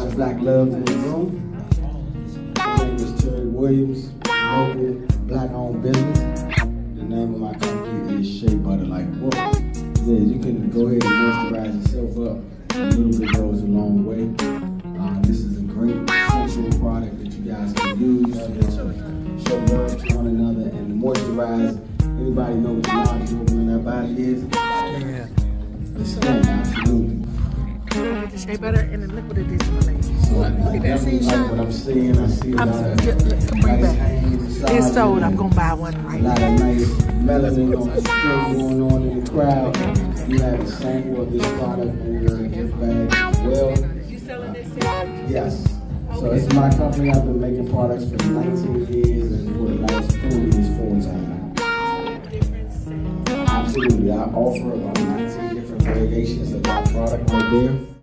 my black loves in the room. My name is Terry Williams, local black-owned business. The name of my company is Shea Butter Like Whoa. Yeah, you can go ahead and moisturize yourself up. A little bit goes a long way. This is a great essential product that you guys can use to show love to one another and moisturize. Anybody know what the large organ in their body is? Yeah. The skin, absolutely. The Shea Butter and the liquid addition, ladies. So I definitely like what I'm seeing. I see a lot of bring nice back. hands. It's sold. I'm gonna buy one right A lot of nice melanin on the skin going on in the crowd. You have a sample of this product in your gift bag as well. You selling this? Yes. So it's my company. I've been making products for 19 years and for the last 4 years full time. Absolutely. I offer about 19 different variations of that product right there.